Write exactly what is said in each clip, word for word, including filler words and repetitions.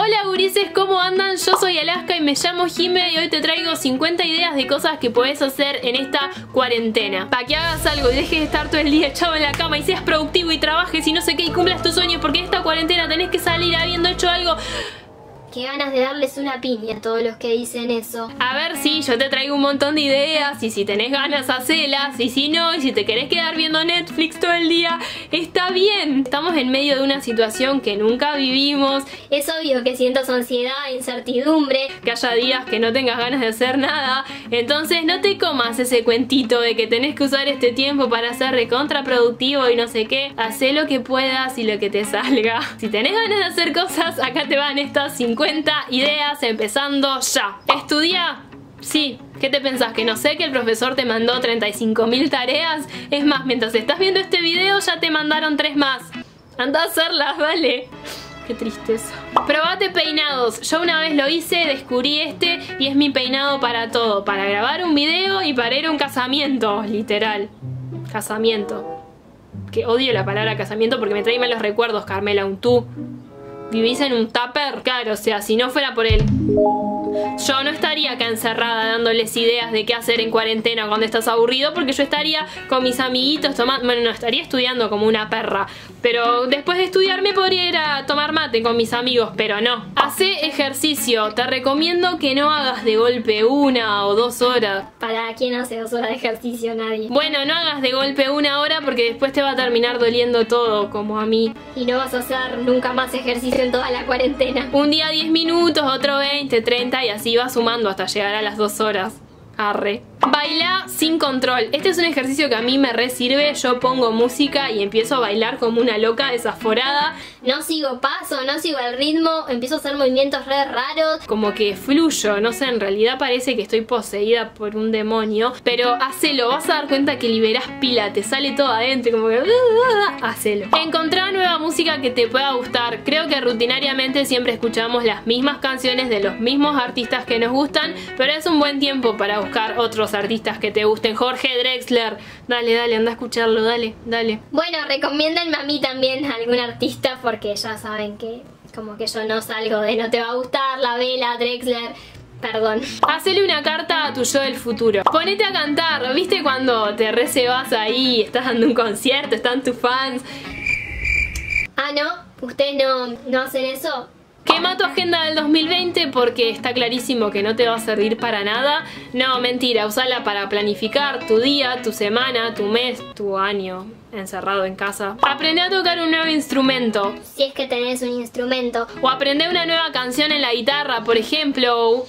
Hola gurises, ¿cómo andan? Yo soy Alaska y me llamo Jime y hoy te traigo cincuenta ideas de cosas que podés hacer en esta cuarentena. Para que hagas algo y dejes de estar todo el día echado en la cama y seas productivo y trabajes y no sé qué y cumplas tus sueños, porque en esta cuarentena tenés que salir habiendo hecho algo. Qué ganas de darles una piña a todos los que dicen eso. A ver, sí, yo te traigo un montón de ideas y si tenés ganas, hacelas. Y si no, y si te querés quedar viendo Netflix todo el día, está bien. Estamos en medio de una situación que nunca vivimos. Es obvio que sientas ansiedad, incertidumbre, que haya días que no tengas ganas de hacer nada. Entonces no te comas ese cuentito de que tenés que usar este tiempo para ser recontraproductivo y no sé qué. Hacé lo que puedas y lo que te salga. Si tenés ganas de hacer cosas, acá te van estas cincuenta ideas empezando ya. Estudia. Sí, ¿qué te pensás? ¿Que no sé que el profesor te mandó treinta y cinco mil tareas? Es más, mientras estás viendo este video ya te mandaron tres más. Anda a hacerlas, dale. Qué tristeza. Probate peinados. Yo una vez lo hice, descubrí este y es mi peinado para todo. Para grabar un video y para ir a un casamiento, literal. Casamiento. Que odio la palabra casamiento porque me trae malos recuerdos, Carmela, un tú. ¿Vivís en un tupper? Claro, o sea, si no fuera por él, yo no estaría acá encerrada dándoles ideas de qué hacer en cuarentena cuando estás aburrido, porque yo estaría con mis amiguitos tomando... Bueno, no, estaría estudiando como una perra, pero después de estudiar me podría ir a tomar mate con mis amigos, pero no. Hacé ejercicio. Te recomiendo que no hagas de golpe una o dos horas. ¿Para quién hace dos horas de ejercicio? Nadie. Bueno, no hagas de golpe una hora porque después te va a terminar doliendo todo, como a mí. Y no vas a hacer nunca más ejercicio en toda la cuarentena. Un día diez minutos, otro veinte, treinta y así vas sumando hasta llegar a las dos horas. Arre. Baila sin control. Este es un ejercicio que a mí me re sirve. Yo pongo música y empiezo a bailar como una loca desaforada. No sigo paso, no sigo el ritmo, empiezo a hacer movimientos re raros. Como que fluyo, no sé, en realidad parece que estoy poseída por un demonio. Pero hacelo, vas a dar cuenta que liberás pila, te sale todo adentro, como que... Hacelo. Encontrá nueva música que te pueda gustar. Creo que rutinariamente siempre escuchamos las mismas canciones de los mismos artistas que nos gustan, pero es un buen tiempo para buscar otros artistas que te gusten. Jorge Drexler, dale, dale, anda a escucharlo, dale, dale. Bueno, recomiéndenme a mí también algún artista porque ya saben que como que yo no salgo de no te va a gustar, La Vela, Drexler, perdón. Hacele una carta a tu yo del futuro. Ponete a cantar, ¿viste cuando te recebas ahí, estás dando un concierto, están tus fans? Ah, ¿no? ¿Ustedes no, no hacen eso? Quema tu agenda del dos mil veinte porque está clarísimo que no te va a servir para nada. No, mentira, usala para planificar tu día, tu semana, tu mes, tu año encerrado en casa. Aprende a tocar un nuevo instrumento. Si es que tenés un instrumento. O aprende una nueva canción en la guitarra, por ejemplo.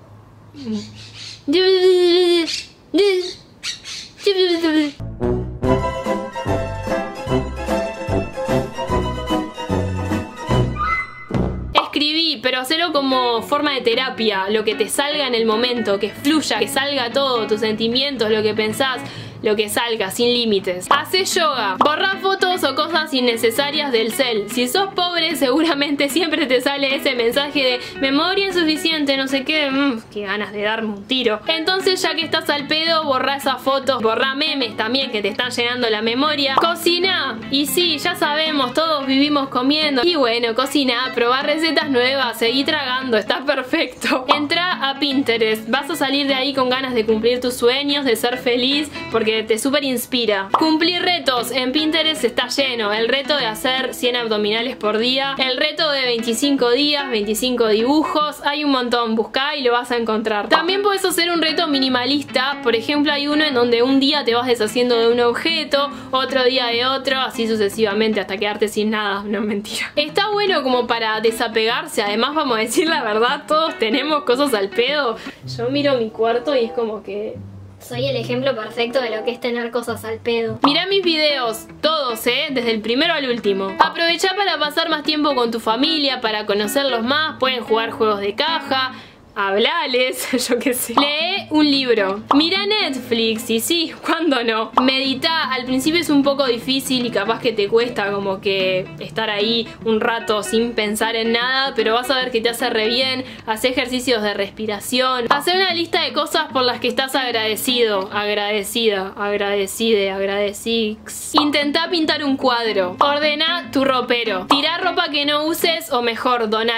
Pero hacelo como forma de terapia, lo que te salga en el momento, que fluya, que salga todo, tus sentimientos, lo que pensás, lo que salga, sin límites. Hacé yoga, borrá fotos o cosas innecesarias del cel. Si sos pobre seguramente siempre te sale ese mensaje de memoria insuficiente, no sé qué, mmm, qué ganas de darme un tiro. Entonces ya que estás al pedo, borrá esas fotos, borrá memes también que te están llenando la memoria. Cocina, y sí, ya sabemos, todos vivimos comiendo. Y bueno, cocina, probá recetas nuevas, seguí tragando, está perfecto. Entrá a Pinterest, vas a salir de ahí con ganas de cumplir tus sueños, de ser feliz, porque te súper inspira. Cumplir retos, en Pinterest está lleno. El reto de hacer cien abdominales por día, el reto de veinticinco días, veinticinco dibujos, hay un montón, buscá y lo vas a encontrar. También puedes hacer un reto minimalista, por ejemplo hay uno en donde un día te vas deshaciendo de un objeto, otro día de otro, así sucesivamente hasta quedarte sin nada. No, mentira. Está bueno como para desapegarse, además vamos a decir la verdad, todos tenemos cosas al pedo. Yo miro mi cuarto y es como que... Soy el ejemplo perfecto de lo que es tener cosas al pedo. Mirá mis videos, todos, ¿eh? Desde el primero al último. Aprovechá para pasar más tiempo con tu familia, para conocerlos más, pueden jugar juegos de caja, hablales, yo qué sé. Lee un libro. Mira Netflix, y sí, ¿cuándo no? Medita, al principio es un poco difícil y capaz que te cuesta como que estar ahí un rato sin pensar en nada, pero vas a ver que te hace re bien. Haz ejercicios de respiración. Haz una lista de cosas por las que estás agradecido, agradecida, agradecide, agradecix. Intentá pintar un cuadro. Ordena tu ropero. Tirá ropa que no uses o mejor, donala. También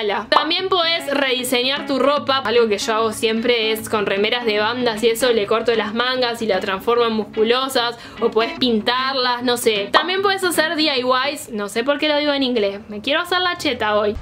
También podés rediseñar tu ropa. Algo que yo hago siempre es con remeras de bandas y eso, le corto las mangas y las transformo en musculosas, o podés pintarlas, no sé. También podés hacer D I Ys, no sé por qué lo digo en inglés, me quiero hacer la cheta hoy.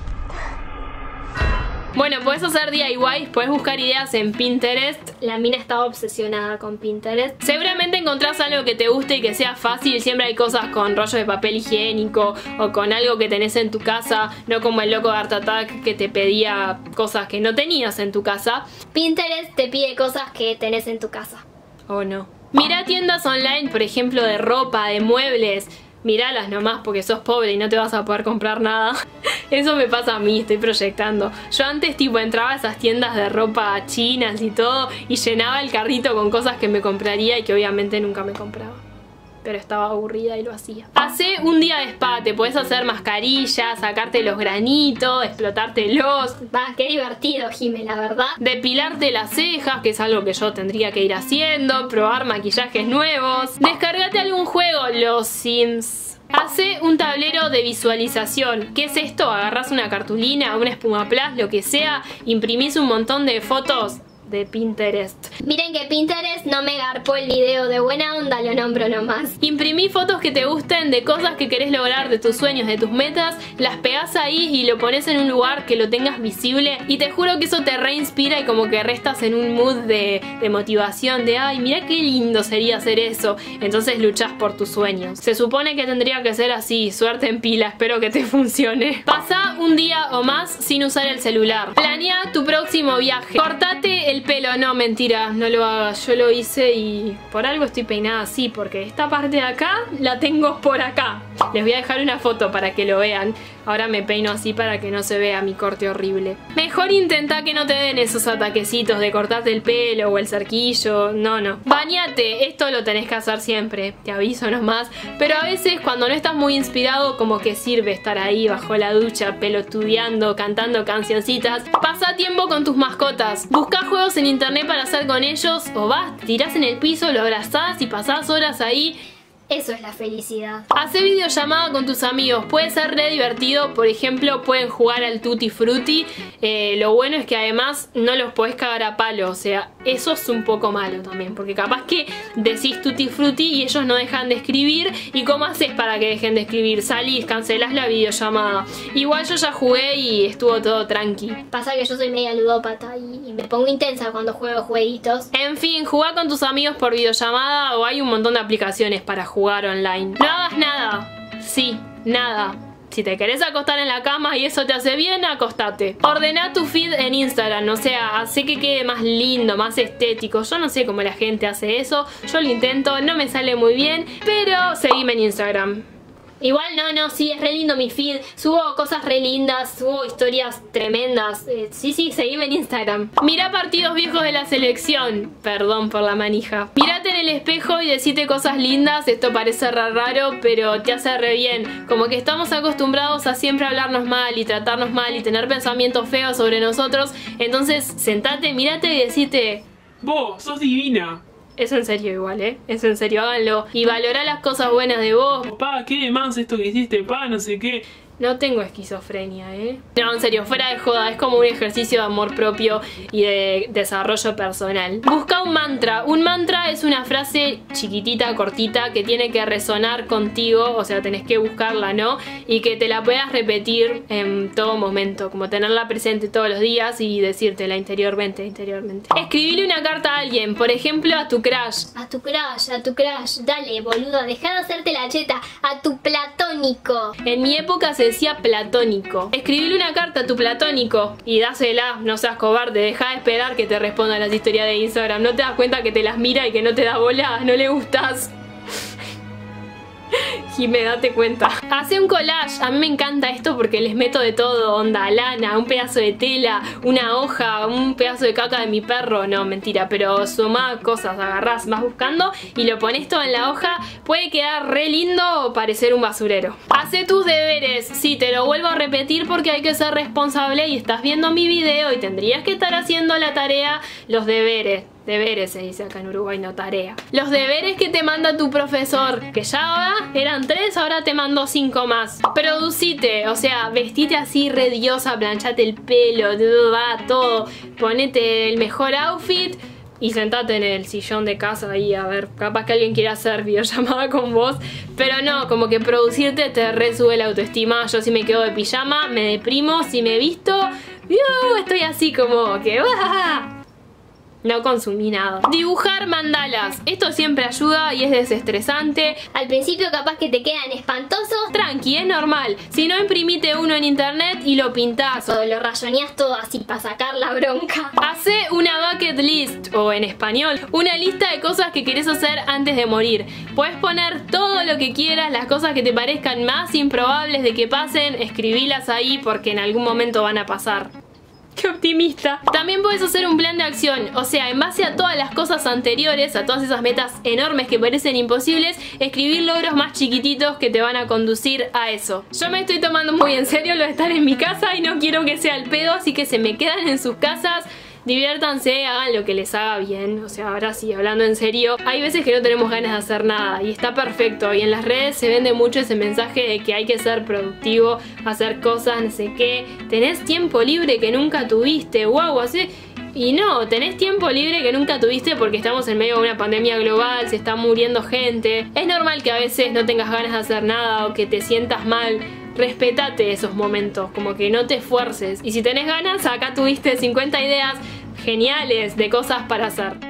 Bueno, podés hacer D I Ys, podés buscar ideas en Pinterest. La mina estaba obsesionada con Pinterest. Seguramente encontrás algo que te guste y que sea fácil. Siempre hay cosas con rollo de papel higiénico o con algo que tenés en tu casa, no como el loco de Art Attack que te pedía cosas que no tenías en tu casa. Pinterest te pide cosas que tenés en tu casa. ¿O no? Mirá tiendas online, por ejemplo, de ropa, de muebles. Miralas nomás porque sos pobre y no te vas a poder comprar nada. Eso me pasa a mí, estoy proyectando. Yo antes tipo entraba a esas tiendas de ropa chinas y todo y llenaba el carrito con cosas que me compraría y que obviamente nunca me compraba. Pero estaba aburrida y lo hacía. Hacé un día de spa, te podés hacer mascarillas, sacarte los granitos, explotártelos. Va, qué divertido, Jime, la verdad. Depilarte las cejas, que es algo que yo tendría que ir haciendo. Probar maquillajes nuevos. Descargate algún juego, los Sims. Hace un tablero de visualización. ¿Qué es esto? Agarrás una cartulina, una espumaplas, lo que sea, imprimís un montón de fotos de Pinterest. Miren que Pinterest no me garpó el video de buena onda, lo nombro nomás. Imprimí fotos que te gusten de cosas que querés lograr, de tus sueños, de tus metas, las pegás ahí y lo pones en un lugar que lo tengas visible y te juro que eso te reinspira y como que restas en un mood de, de motivación, de ay, mira qué lindo sería hacer eso. Entonces luchás por tus sueños. Se supone que tendría que ser así, suerte en pila, espero que te funcione. Pasá un día o más sin usar el celular. Planea tu próximo viaje. Cortate el pelo, no, mentira, no lo hagas. Yo lo hice y por algo estoy peinada así, porque esta parte de acá la tengo por acá. Les voy a dejar una foto para que lo vean. Ahora me peino así para que no se vea mi corte horrible. Mejor intenta que no te den esos ataquecitos de cortarte el pelo o el cerquillo. No, no. Bañate, esto lo tenés que hacer siempre, te aviso nomás. Pero a veces cuando no estás muy inspirado, como que sirve estar ahí bajo la ducha, pelotudeando, cantando cancioncitas. Pasa tiempo con tus mascotas. Busca juegos en internet para hacer con ellos, o vas, te tirás en el piso, lo abrazás y pasás horas ahí. Eso es la felicidad. Hacer videollamada con tus amigos, puede ser re divertido. Por ejemplo, pueden jugar al Tutti Frutti. eh, Lo bueno es que además no los podés cagar a palo. O sea, eso es un poco malo también, porque capaz que decís Tutti Frutti y ellos no dejan de escribir. ¿Y cómo haces para que dejen de escribir? Salís, cancelás la videollamada. Igual yo ya jugué y estuvo todo tranqui. Pasa que yo soy media ludópata y, y me pongo intensa cuando juego jueguitos. En fin, jugá con tus amigos por videollamada, o hay un montón de aplicaciones para jugar jugar online. No hagas nada. Sí, nada. Si te querés acostar en la cama y eso te hace bien, acostate. Ordena tu feed en Instagram, o sea, hace que quede más lindo, más estético. Yo no sé cómo la gente hace eso. Yo lo intento, no me sale muy bien, pero seguime en Instagram. Igual no, no, sí, es re lindo mi feed. Subo cosas re lindas, subo historias tremendas. Eh, sí, sí, seguime en Instagram. Mira partidos viejos de la selección. Perdón por la manija. Mírate en el espejo y decite cosas lindas. Esto parece re raro, pero te hace re bien. Como que estamos acostumbrados a siempre hablarnos mal y tratarnos mal y tener pensamientos feos sobre nosotros. Entonces, sentate, mírate y decite: vos, sos divina. Es en serio igual, ¿eh? Es en serio, háganlo. Y valorá las cosas buenas de vos. Pa, qué más esto que hiciste, pa, no sé qué. No tengo esquizofrenia, ¿eh? No, en serio, fuera de joda, es como un ejercicio de amor propio y de desarrollo personal. Busca un mantra. Un mantra es una frase chiquitita, cortita, que tiene que resonar contigo, o sea, tenés que buscarla, ¿no? Y que te la puedas repetir en todo momento, como tenerla presente todos los días y decírtela interiormente, interiormente. Escribile una carta a alguien, por ejemplo, a tu crush. A tu crush, a tu crush. Dale, boluda, deja de hacerte la cheta. A tu platónico. En mi época se decía platónico. Escribile una carta a tu platónico y dásela, no seas cobarde, deja de esperar que te responda a las historias de Instagram. No te das cuenta que te las mira y que no te da bola, no le gustas. Jime, date cuenta. Hace un collage. A mí me encanta esto porque les meto de todo. Onda, lana, un pedazo de tela, una hoja, un pedazo de caca de mi perro. No, mentira, pero sumá cosas. Agarrás, vas buscando y lo pones todo en la hoja. Puede quedar re lindo o parecer un basurero. Hace tus deberes. Sí, te lo vuelvo a repetir porque hay que ser responsable y estás viendo mi video y tendrías que estar haciendo la tarea, los deberes. Deberes se dice acá en Uruguay, no tarea. Los deberes que te manda tu profesor, que ya eran tres, ahora te mandó cinco más. Producite, o sea, vestite así re diosa, planchate el pelo, va todo. Ponete el mejor outfit y sentate en el sillón de casa ahí, a ver, capaz que alguien quiera hacer videollamada con vos. Pero no, como que producirte te re sube la autoestima. Yo si me quedo de pijama, me deprimo. Si me visto, ¡uh! Estoy así como que... ¡ah! No consumí nada. Dibujar mandalas. Esto siempre ayuda y es desestresante. Al principio capaz que te quedan espantosos. Tranqui, es normal. Si no, imprimite uno en internet y lo pintás. O lo rayoneás todo así para sacar la bronca. Hacé una bucket list, o en español, una lista de cosas que querés hacer antes de morir. Puedes poner todo lo que quieras, las cosas que te parezcan más improbables de que pasen, escribílas ahí porque en algún momento van a pasar. ¡Qué optimista! También puedes hacer un plan de acción, o sea, en base a todas las cosas anteriores, a todas esas metas enormes que parecen imposibles, escribir logros más chiquititos que te van a conducir a eso. Yo me estoy tomando muy en serio lo de estar en mi casa y no quiero que sea el pedo, así que se me quedan en sus casas. Diviértanse, hagan lo que les haga bien. O sea, ahora sí, hablando en serio, hay veces que no tenemos ganas de hacer nada y está perfecto. Y en las redes se vende mucho ese mensaje de que hay que ser productivo, hacer cosas, no sé qué. Tenés tiempo libre que nunca tuviste, wow, así. Y no, tenés tiempo libre que nunca tuviste porque estamos en medio de una pandemia global, se está muriendo gente. Es normal que a veces no tengas ganas de hacer nada o que te sientas mal. Respetate esos momentos, como que no te esfuerces. Y si tenés ganas, acá tuviste cincuenta ideas geniales de cosas para hacer.